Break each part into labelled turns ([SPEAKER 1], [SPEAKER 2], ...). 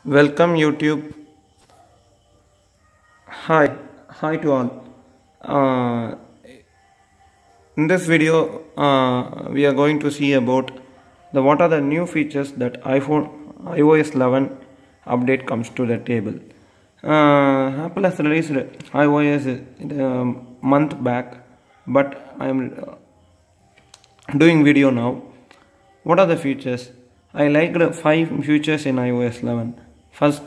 [SPEAKER 1] Welcome YouTube. Hi to all. Uh, in this video, we are going to see about what are the new features that iOS 11 update comes to the table. Apple has released iOS a month back, but I am doing video now. What are the features? I liked 5 features in iOS 11. First,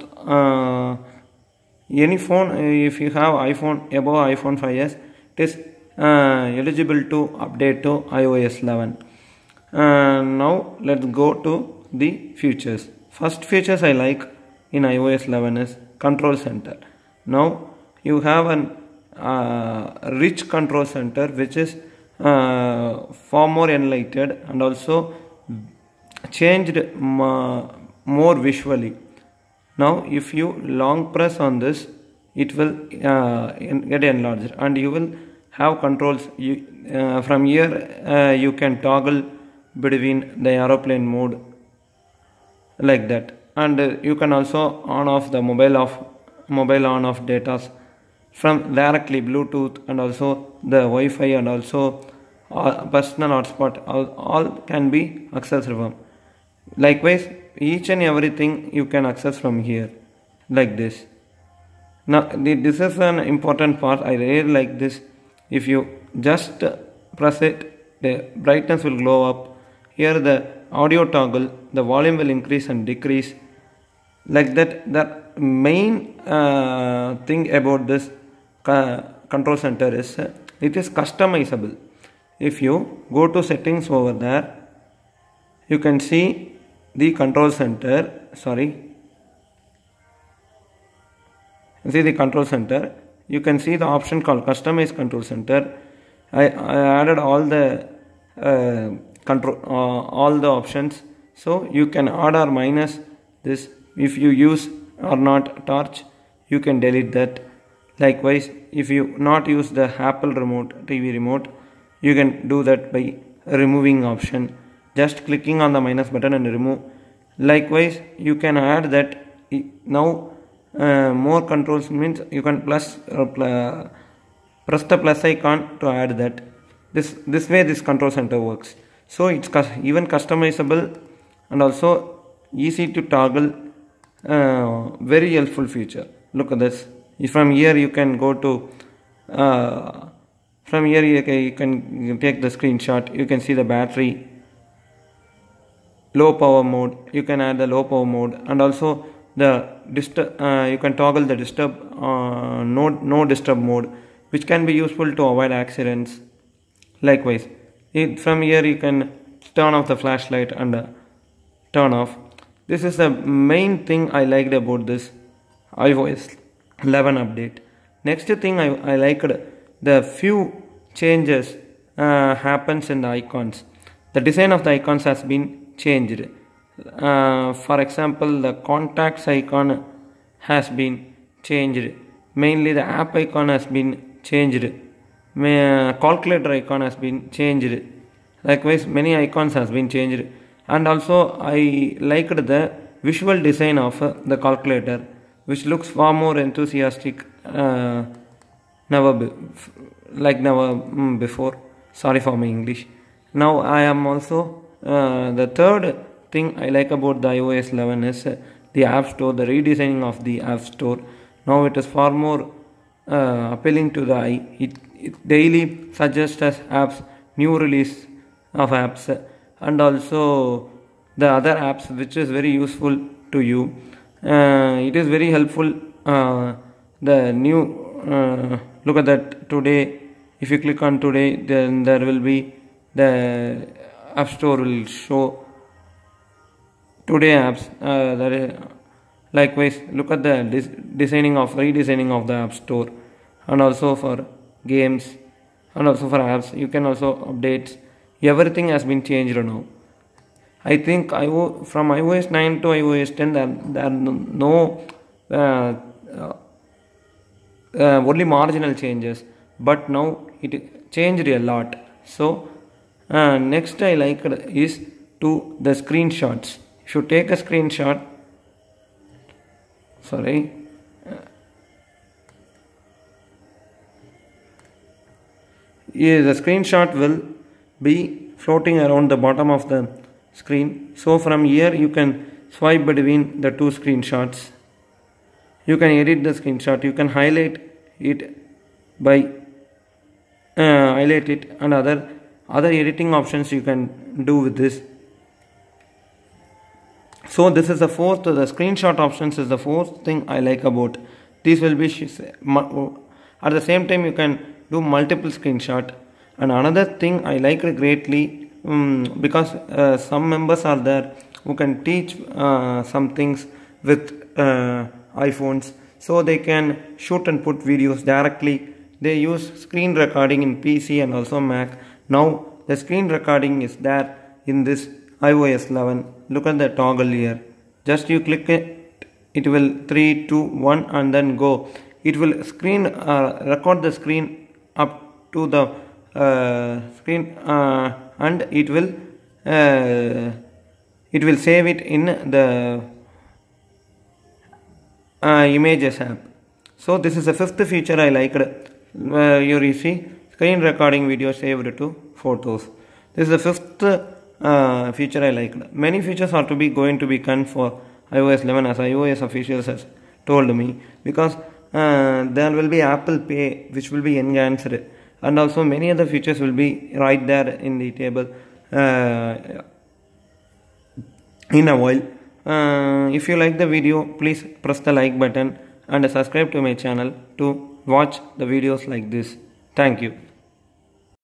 [SPEAKER 1] any phone, if you have iPhone above iPhone 5s, it is eligible to update to iOS 11. Now let's go to the features. First features I like in iOS 11 is control center. Now you have an rich control center which is far more enlightened and also changed more visually. Now if you long press on this, it will get enlarged and you will have controls. From here you can toggle between the aeroplane mode like that, and you can also on off the mobile on off data from directly Bluetooth, and also the Wi-Fi, and also personal hotspot all can be accessed from. Likewise, each and everything you can access from here like this. Now this is an important part. I really like this. If you just press it, the brightness will glow up. Here the audio toggle, the volume will increase and decrease like that. The main thing about this control center is it is customizable. If you go to settings over there, you can see the control center. See the control center. You can see the option called customize control center. I added all the all the options, so you can add or minus this. If you use or not torch, you can delete that. Likewise, if you not use the Apple remote, TV remote, you can do that by removing option, just clicking on the minus button and remove. Likewise, you can add that. Now more controls means you can press the plus icon to add that. This way this control center works. So it's even customizable and also easy to toggle. Very helpful feature. Look at this. From here you can go to from here you can take the screenshot. You can see the battery, low power mode. You can add the low power mode, and also the you can toggle the no disturb mode, which can be useful to avoid accidents. Likewise, from here you can turn off the flashlight and turn off. This is the main thing I liked about this iOS 11 update. Next thing I liked, the few changes happens in the icons. The design of the icons has been changed. For example, the contacts icon has been changed. Mainly the app icon has been changed. Calculator icon has been changed. Likewise, many icons has been changed. And also I liked the visual design of the calculator, which looks far more enthusiastic never before. Sorry for my English. Now I am also the third thing I like about the iOS 11 is the App Store, the redesigning of the App Store. Now it is far more appealing to the eye. It daily suggests us apps, new release of apps, and also the other apps, which is very useful to you. It is very helpful. The new look at that today. If you click on today, then there will be the App Store will show today apps. Likewise, look at the redesigning of the App Store, and also for games, and also for apps. You can also updates. Everything has been changed now. I think from iOS 9 to iOS 10 there are no only marginal changes, but now it changed a lot. So next I like is to the screenshots. If you take a screenshot, sorry. Yeah, the screenshot will be floating around the bottom of the screen. So from here you can swipe between the two screenshots. You can edit the screenshot. You can highlight it by highlight it, and other editing options you can do with this. So this is the screenshot options is the fourth thing I like about. These will be at the same time you can do multiple screenshot. And another thing I like greatly, because some members are there who can teach some things with iPhones, so they can shoot and put videos directly. They use screen recording in PC and also Mac. Now the screen recording is there in this iOS 11. Look at the toggle here. Just you click it, it will 3, 2, 1 and then go. It will record the screen up to the screen, and it will save it in the images app. So this is the fifth feature I liked. You see screen recording video saved to photos. This is the fifth feature I liked. Many features are going to be done for iOS 11, as iOS officials has told me, because there will be Apple Pay which will be enhanced, and also many other features will be right there in the table in a while. If you like the video, please press the like button and subscribe to my channel to watch the videos like this. Thank you.